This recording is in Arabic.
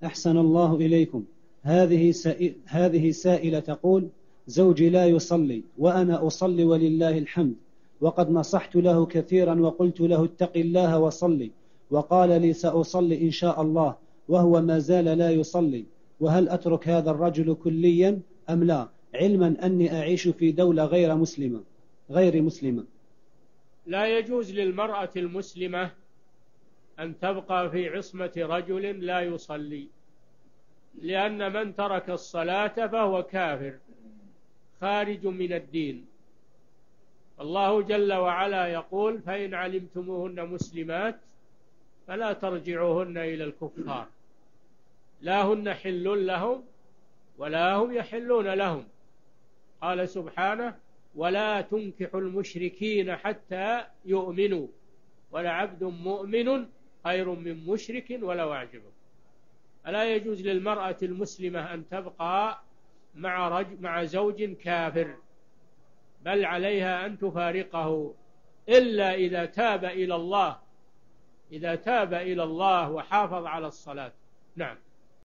أحسن الله إليكم. هذه سائلة تقول: زوجي لا يصلي وأنا أصلي ولله الحمد، وقد نصحت له كثيرا وقلت له اتق الله وصلي، وقال لي سأصلي إن شاء الله، وهو ما زال لا يصلي، وهل أترك هذا الرجل كليا أم لا، علما أني أعيش في دولة غير مسلمة؟ لا يجوز للمرأة المسلمة أن تبقى في عصمة رجل لا يصلي، لأن من ترك الصلاة فهو كافر خارج من الدين. الله جل وعلا يقول: فإن علمتموهن مسلمات فلا ترجعوهن إلى الكفار، لا هن حل لهم ولا هم يحلون لهم. قال سبحانه: ولا تنكحوا المشركين حتى يؤمنوا، ولعبد مؤمن خير من مشرك ولو أعجبه. ألا يجوز للمرأة المسلمة أن تبقى مع زوج كافر، بل عليها أن تفارقه إلا إذا تاب إلى الله وحافظ على الصلاة. نعم.